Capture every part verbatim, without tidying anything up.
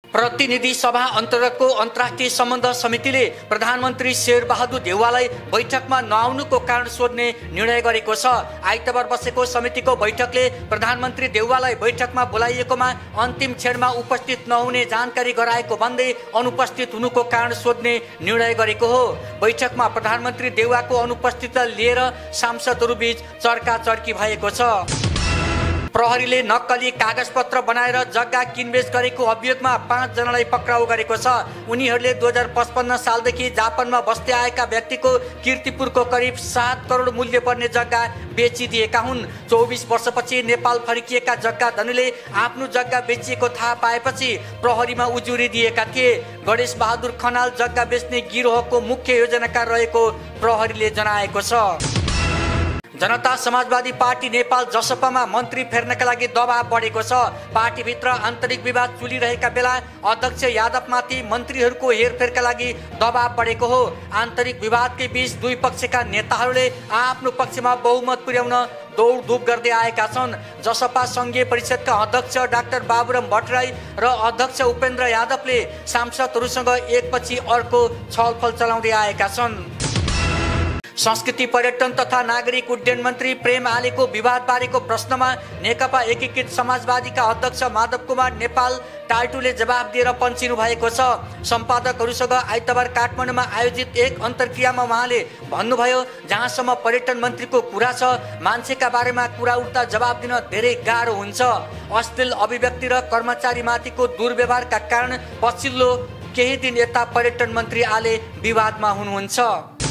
प्रतिनिधि सभा अन्तर्गतको अन्तर्राष्ट्रिय सम्बन्ध समितिले प्रधानमन्त्री शेरबहादुर देउवालाई बैठकमा नआउनुको कारण सोध्ने निर्णय गरेको छ। आइतबार बसेको समितिको बैठकले प्रधानमन्त्री देउवालाई बैठकमा बोलाइएकोमा अन्तिम क्षणमा उपस्थित नहुने जानकारी गराएको भन्दै अनुपस्थित हुनुको कारण सोध्ने निर्णय गरेको हो। बैठकमा प्रधानमन्त्री देउवाको अनुपस्थितिलाई लिएर सांसदहरूबीच चर्काचर्की भएको छ। प्रहरीले नक्कली कागजपत्र बनाएर जग्गा किनबेच गरेको अभियोगमा पाँच जनालाई पक्राउ गरेको छ। उनीहरूले दुई हजार पचपन्न सालदेखि जापानमा बस्दै आएका व्यक्तिको कीर्तिपुरको करिब सात करोड मूल्य पर्ने जग्गा बेचिदिएका हुन्। चौबिस वर्षपछि नेपाल फर्किएका जग्गा धनीले आफ्नो जग्गा बेचिएको थाहा पाएपछि प्रहरीमा उजुरी दिएका थिए। गणेश बहादुर खनाल जग्गा बेच्ने गिरोहको मुख्य योजनाकार रहेको प्रहरीले जनाएको छ। जनता समाजवादी पार्टी नेपाल जसपामा मन्त्री फेर्नका लागि दबाव बढेको छ। पार्टीभित्र आन्तरिक विवाद चलिरहेका बेला अध्यक्ष यादवमाथि मन्त्रीहरूको हेरफेरका लागि दबाव बढेको हो। आन्तरिक विवादकै बीच दुई पक्षका नेताहरूले आफ्नो पक्षमा बहुमत पुर्याउन दौडधुप गर्दै आएका छन्। जसपा संघीय परिषदका अध्यक्ष डाक्टर बाबुराम भट्टराई र अध्यक्ष उपेन्द्र यादवले सांसदहरूसँग एकपछि अर्को छलफल चलाउँदै आएका छन्। संस्कृति पर्यटन तथा नागरिक उड्डयन मन्त्री प्रेम आलेको विवाद बारेको प्रश्नमा नेकपा एकीकृत समाजवादीका अध्यक्ष माधव कुमार नेपाल टाल्टुले जवाब दिएर पन्चिनु भएको छ। सम्पादकहरूसँग आइतबार काठमाडौँमा आयोजित एक अन्तर्क्रियामा उहाँले भन्नुभयो, जहाँसम्म पर्यटन मन्त्रीको कुरा छ, मान्छेका बारेमा कुरा उठ्दा जवाब दिन धेरै गाह्रो हुन्छ। अश्लील अभिव्यक्ति र कर्मचारीमाथिको दुर्व्यवहारका कारण पछिल्लो केही दिन यता पर्यटन मन्त्री आले विवादमा हुनुहुन्छ।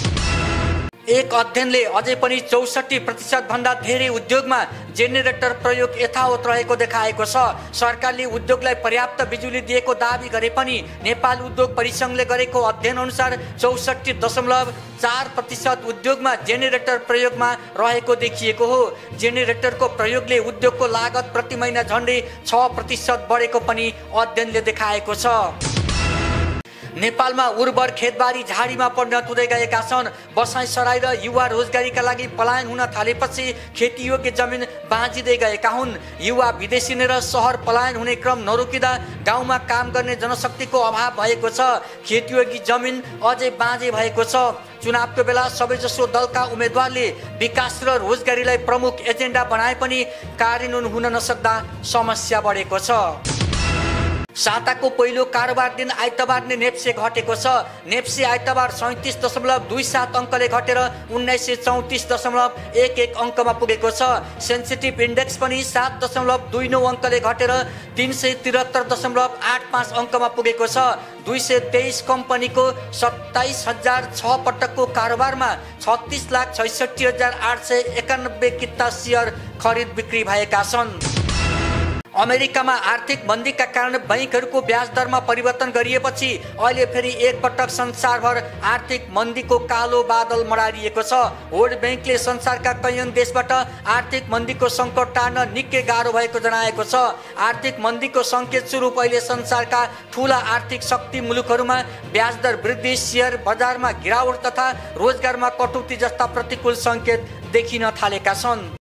एक अध्ययनले अझै पनि चौसठी प्रतिशत भन्दा धेरै उद्योगमा जेनेरेटर प्रयोग यथावत रहेको देखाएको छ। सरकारले उद्योगलाई पर्याप्त बिजुली दिएको दावी गरे पनि नेपाल उद्योग परिसङ्घले गरेको अध्ययन अनुसार चौसठी दशमलव चार प्रतिशत उद्योगमा जेनेरेटर प्रयोगमा रहेको देखिएको हो। जेनेरेटरको प्रयोगले उद्योगको लागत प्रति महिना झन्डै छ प्रतिशत बढेको पनि अध्ययनले देखाएको छ। नेपालमा उर्वर खेतबारी झाडीमा परिणत हुँदै गएका छन्। बसाइ सराई र युवा रोजगारीका लागि पलायन हुन थालेपछि खेतीयोग्य जमिन बाँझिँदै गएका हुन्। युवा विदेशी र सहर पलायन हुने क्रम नरोकिँदा गाउँमा काम गर्ने जनशक्तिको अभाव भएको छ। खेतीयोग्य जमिन अझै बाँझे भएको छ। चुनावको बेला सबैजसो दलका उम्मेदवारले विकास र रोजगारीलाई प्रमुख एजेन्डा बनाए पनि कार्यान्वयन हुन नसक्दा समस्या बढेको छ। साताको पहिलो कारोबार दिन आइतबार नै नेप्से घटेको छ। नेप्से आइतबार सैँतिस दशमलव दुई सात अङ्कले घटेर उन्नाइस सय चौतिस दशमलव एक एक अङ्कमा पुगेको छ। सेन्सिटिभ इन्डेक्स पनि सात दशमलव दुई नौ अङ्कले घटेर तिन सय त्रिहत्तर दशमलव आठ पाँच अङ्कमा पुगेको छ। दुई सय तेइस कम्पनीको सत्ताइस हजार छ पटकको कारोबारमा छत्तिस लाख छैसठी हजार आठ सय एकानब्बे किता सेयर खरिद बिक्री भएका छन्। अमेरिकामा आर्थिक मन्दीका कारण बैंकहरूको ब्याज दरमा परिवर्तन गरिएपछि अहिले फेरि एकपटक संसारभर आर्थिक मन्दीको कालो बादल मडारिएको छ। वर्ल्ड बैंकले संसारका कैयौं देशबाट आर्थिक मन्दीको सङ्कट टार्न निकै गाह्रो भएको जनाएको छ। आर्थिक मन्दीको सङ्केत स्वरूप अहिले संसारका ठूला आर्थिक शक्ति मुलुकहरूमा ब्याज दर वृद्धि, शेयर बजारमा गिरावट तथा रोजगारमा कटौती जस्ता प्रतिकूल सङ्केत देखिन थालेका छन्।